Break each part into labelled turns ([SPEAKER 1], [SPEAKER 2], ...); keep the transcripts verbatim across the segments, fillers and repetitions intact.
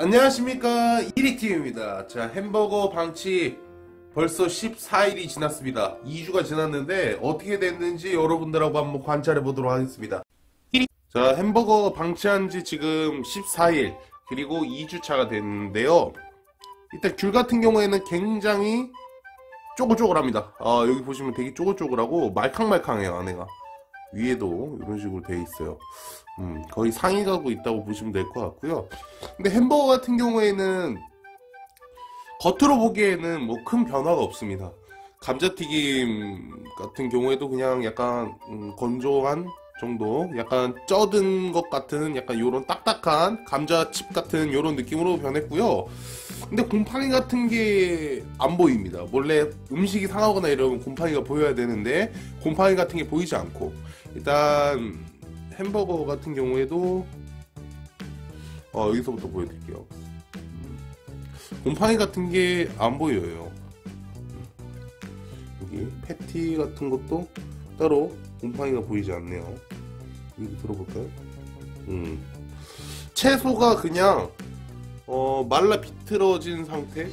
[SPEAKER 1] 안녕하십니까, 이리팀입니다. 자, 햄버거 방치 벌써 십사 일이 지났습니다. 이 주가 지났는데 어떻게 됐는지 여러분들하고 한번 관찰해 보도록 하겠습니다. 자, 햄버거 방치한 지 지금 십사 일, 그리고 이 주차가 됐는데요. 일단 귤 같은 경우에는 굉장히 쪼글쪼글합니다. 아, 여기 보시면 되게 쪼글쪼글하고 말캉말캉해요. 안에가 위에도 이런 식으로 되어 있어요. 음, 거의 상이 가고 있다고 보시면 될 것 같고요. 근데 햄버거 같은 경우에는 겉으로 보기에는 뭐 큰 변화가 없습니다. 감자튀김 같은 경우에도 그냥 약간 음, 건조한 정도, 약간 쪄든 것 같은 약간 요런 딱딱한 감자칩 같은 요런 느낌으로 변했고요. 근데 곰팡이 같은 게 안 보입니다. 원래 음식이 상하거나 이러면 곰팡이가 보여야 되는데 곰팡이 같은 게 보이지 않고, 일단 햄버거 같은 경우에도 어, 여기서부터 보여드릴게요. 곰팡이 같은 게 안 보여요. 여기 패티 같은 것도 따로 곰팡이가 보이지 않네요. 여기 들어볼까요? 음. 채소가 그냥 어, 말라 비틀어진 상태?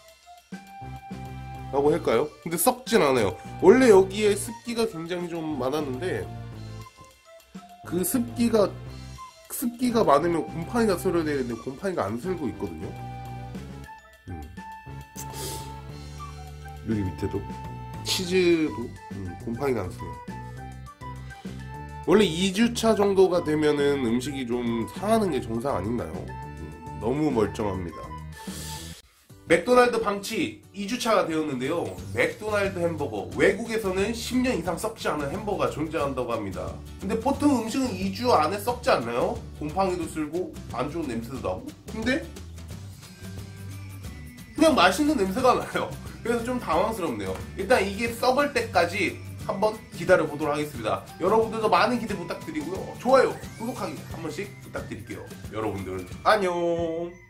[SPEAKER 1] 라고 할까요? 근데 썩진 않아요. 원래 여기에 습기가 굉장히 좀 많았는데 그 습기가 습기가 많으면 곰팡이가 슬어야 되는데 곰팡이가 안 슬고 있거든요. 음. 여기 밑에도 치즈도 음, 곰팡이가 안 슬어요. 원래 이 주차 정도가 되면은 음식이 좀 상하는 게 정상 아닌가요? 음, 너무 멀쩡합니다. 맥도날드 방치 이 주차가 되었는데요. 맥도날드 햄버거, 외국에서는 십 년 이상 썩지 않은 햄버거가 존재한다고 합니다. 근데 보통 음식은 이 주 안에 썩지 않나요? 곰팡이도 쓸고 안 좋은 냄새도 나고. 근데 그냥 맛있는 냄새가 나요. 그래서 좀 당황스럽네요. 일단 이게 썩을 때까지 한번 기다려 보도록 하겠습니다. 여러분들도 많은 기대 부탁드리고요. 좋아요, 구독하기 한 번씩 부탁드릴게요. 여러분들 안녕.